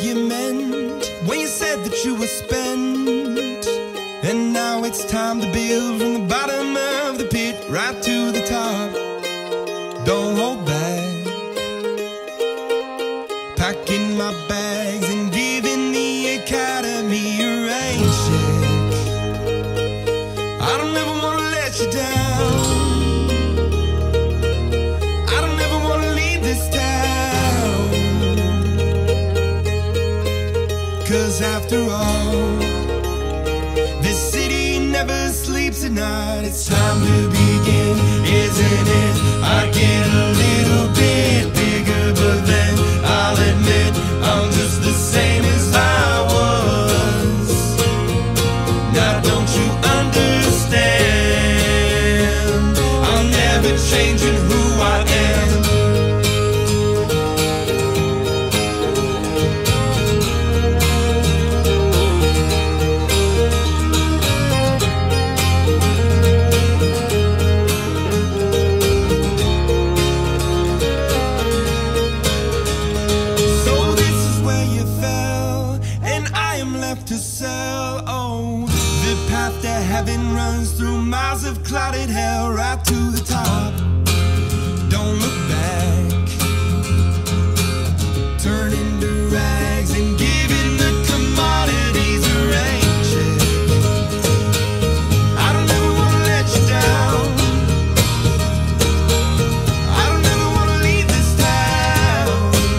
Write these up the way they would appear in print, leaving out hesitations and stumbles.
argument when you said that you were spent. And now it's time to build from the bottom of the pit right to the top. Don't hold back. Packing my bags and giving the academy a rain check. I don't ever wanna let you down. I don't ever wanna leave this town. 'Cause after all, this city never sleeps at night. It's time to begin, isn't it? I get a little bit bigger, but then I'll admit I'm just the same as I was. Now don't you understand? I'm never changing who I am. To sell, oh, the path to heaven runs through miles of clouded hell right to the top. Don't look back. Turning to rags and giving the commodities a rain check. I don't ever wanna let you down. I don't ever wanna leave this town.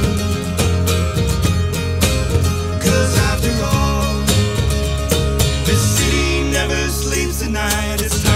'Cause after all, this city never sleeps at night. It's